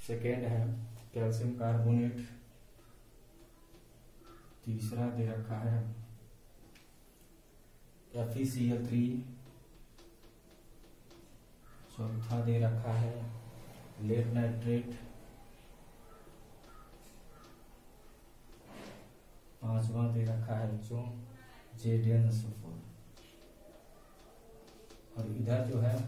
Second है calcium carbonate, तीसरा दे रखा है FeCl3, चौथा दे रखा है लेड नाइट्रेट, पांचवा दे रखा है बच्चों JDN-SO4, और इधर जो है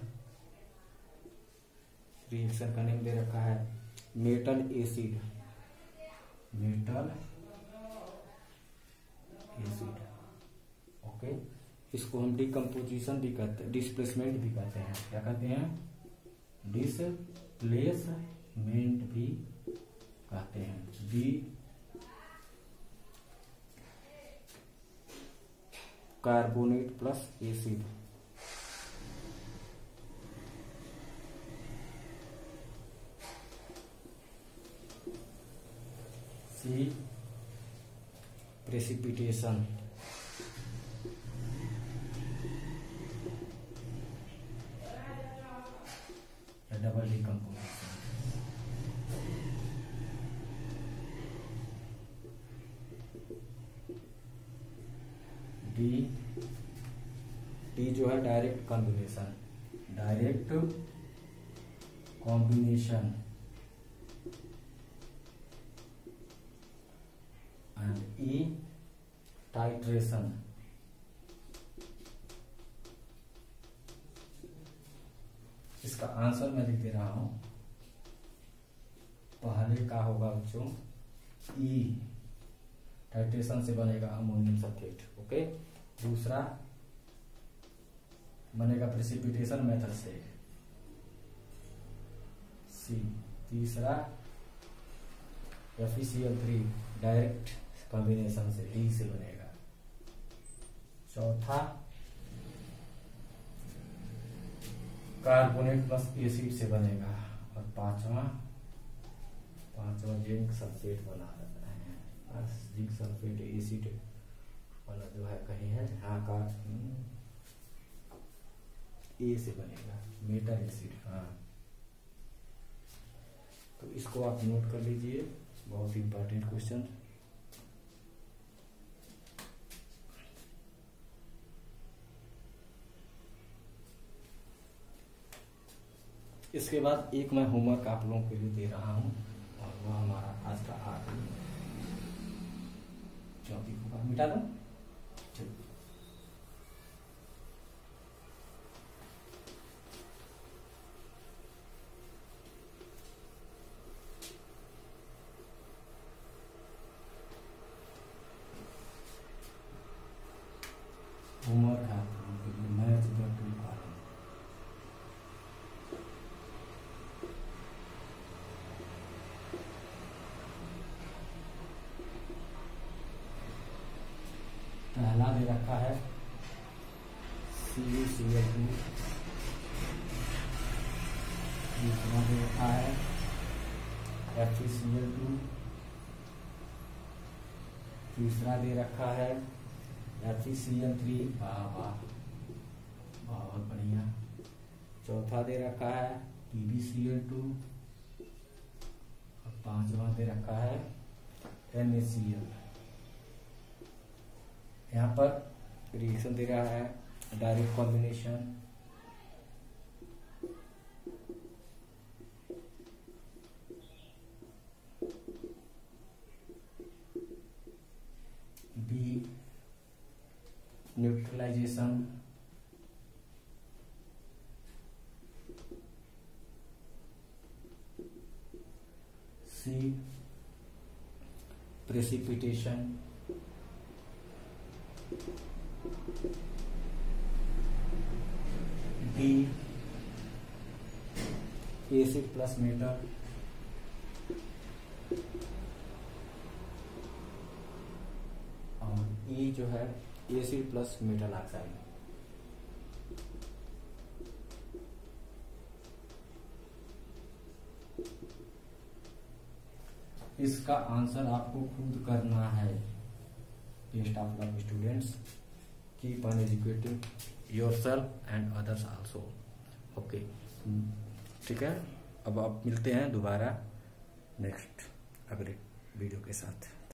रिएक्शन का नेम दे रखा है metal acid, metal acid. Okay, इसको हम डिकम्पोजिशन भी कहते हैं, डिस्प्लेसमेंट भी कहते हैं। क्या कहते हैं? डिस्प्लेसमेंट भी कहते हैं। D carbonate plus acid, C precipitation, double decomposition. D जो है direct combination, direct combination, and E titration. इसका आंसर मैं लिख दे रहा हूं। पहले का होगा बच्चों ई, टाइट्रेशन से बनेगा अमोनियम सल्फेट। ओके, दूसरा बनेगा प्रेसिपिटेशन मेथड से, सी। तीसरा FeCl3 डायरेक्ट कॉम्बिनेशन से, डी से बनेगा। चौथा कार्बोनेट प्लस एसिड से बनेगा, और पांचवा जिंक सल्फेट बना रहे हैं। जिंक सल्फेट एसिड वाला जो है कहीं है, यहाँ का ए से बनेगा, मेटल एसिड। हाँ, तो इसको आप नोट कर लीजिए, बहुत इंपॉर्टेंट क्वेश्चन। इसके बाद एक मैं होमवर्क आप लोगों के लिए दे रहा हूं, और वह हमारा आज का आखिरी टॉपिक होगा। मिटा दो, चलो। होमवर्क है आप लोगों के लिए, मैथ प्रैक्टिस का। पहला दे रखा है CuCl2, दूसरा दे रखा है FeCl2, तीसरा दे रखा है FeCl3, बहुत बढ़िया। चौथा दे रखा है PbCl2, और पांचवा दे रखा है NaCl। यहाँ पर रिएक्शन दे रहा है direct combination, B neutralisation, C precipitation, D acid plus metal, और ई जो है एसिड प्लस मेटल ऑक्साइड। इसका आंसर आपको खुद करना है। Best of luck students, keep on educating yourself and others also. Okay, ठीक है। अब आप मिलते हैं दोबारा नेक्स्ट अगले वीडियो के साथ।